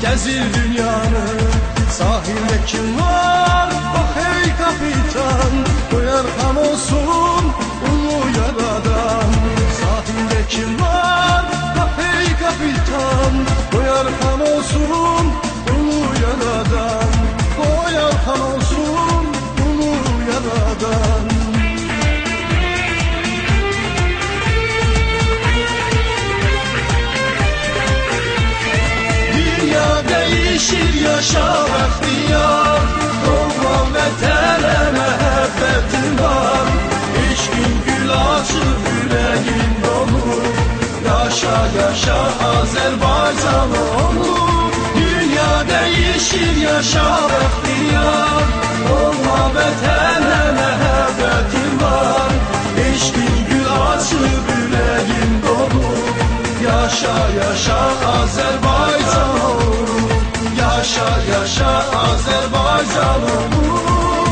gezir dünyanı. Sahilde kim var? Bak hey kapitan, doyar ham olsun ulu yaradan. Sahilde kim var? Bak hey kapitan, doyar ham olsun ulu yaradan. Doyar ham olsun ulu yaradan. Değişir yaşa ihtiyar, doğma vatana muhabbetin var. İçkin gül açıp yüreğin dolu, yaşa yaşa Azerbaycan oğlu. Dünya değişir yaşa ihtiyar, doğma vatana muhabbetin var. İçkin gül açıp yüreğin dolu, yaşa yaşa Azerbaycan oğlu. Yaşa yaşa Azerbaycan oğlu.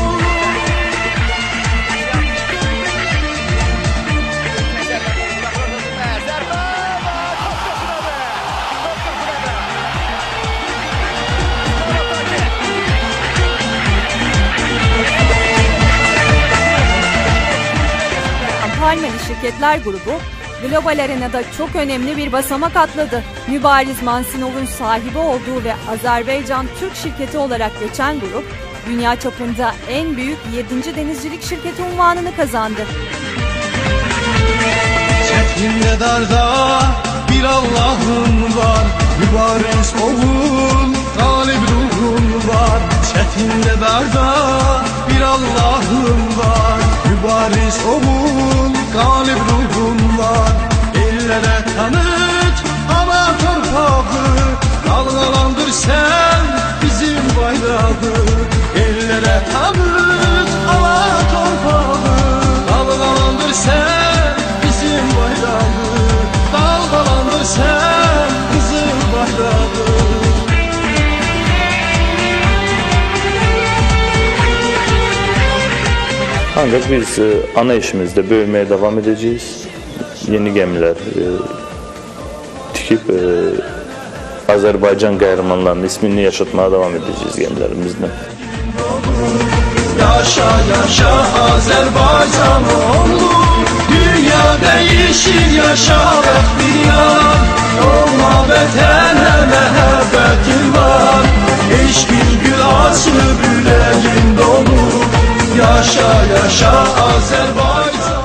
Palmeli Şirketler Grubu global arenada çok önemli bir basamak atladı. Mübariz Mansinov'un sahibi olduğu ve Azerbaycan Türk şirketi olarak geçen grup, dünya çapında en büyük 7. denizcilik şirketi unvanını kazandı. Çetinle darda bir Allah'ın var, mübariz oğul, galip ruhun var. Çetinle darda bir Allah'ın var, mübariz oğul, galip ruhun var. Ellere tanıt ana torpağı, dalgalandır sen bizim bayrağı. Ellere tanıt ana torpağı, dalgalandır sen bizim bayrağı. Dalgalandır sen bizim bayrağı. Ancak biz ana işimizde büyümeye devam edeceğiz. Yeni gemiler tikip Azerbaycan kahramanlarının ismini yaşatmaya devam edeceğiz gemilerimizle. Yaşa yaşa Azerbaycan oğlu. Dünya değişir yaşa ihtiyar, doğma vatana muhabbetin var. İçkin gül açıp yüreğin dolu, yaşa yaşa Azerbaycan.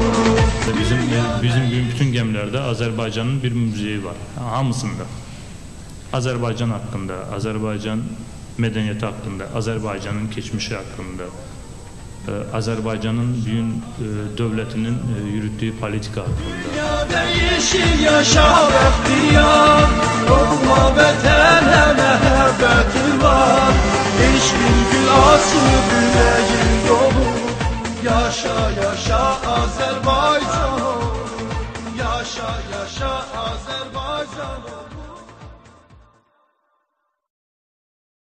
Bizim bütün gemilerde Azerbaycan'ın bir müziği var. Hamısında. Azerbaycan hakkında, Azerbaycan medeniyeti hakkında, Azerbaycan'ın geçmişi hakkında, Azerbaycan'ın büyük devletinin yürüttüğü politika hakkında. Dünya değişir yaşa ihtiyar, doğma vatana muhabbetin var. İçkin gül açıp yüreğin dolu, yaşa yaşa Azerbaycan. Yaşa yaşa Azerbaycan.